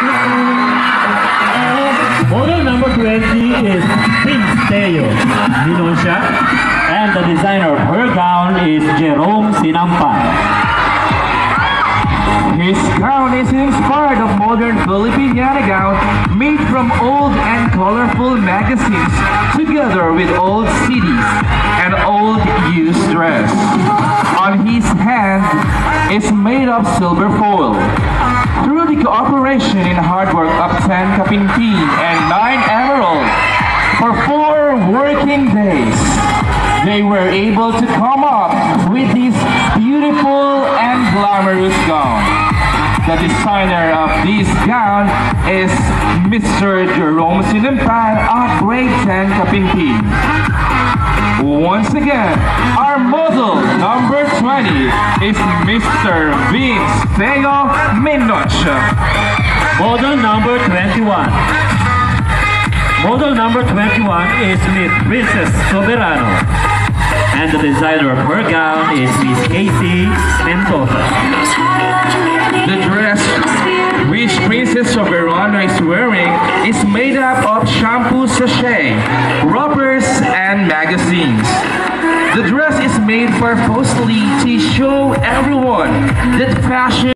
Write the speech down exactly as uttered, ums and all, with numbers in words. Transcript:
Model number twenty is Prince Teo Minoncia, and the designer of her gown is Jerome Sinampan. His gown is inspired of modern Filipiniana gown made from old and colorful magazines together with old C Ds and old used dress. On his hand is made of silver foil. Through the cooperation and hard work of ten Kapinpin and nine Emerald for four working days, they were able to come up with this beautiful and glamorous gown. The designer of this gown is Mister Jerome Sinampan of Grade ten Kapinpin. Once again, our model number twenty is Mister Vince Teo Minoncia. Model number twenty-one. Model number twenty-one is Miss Princess Soberano, and the designer of her gown is Miss Casey Mendoza. The dress which Princess Soberano is wearing is made up of shampoo sachet, rubbers, and magazines. The dress is made purposely to show everyone that fashion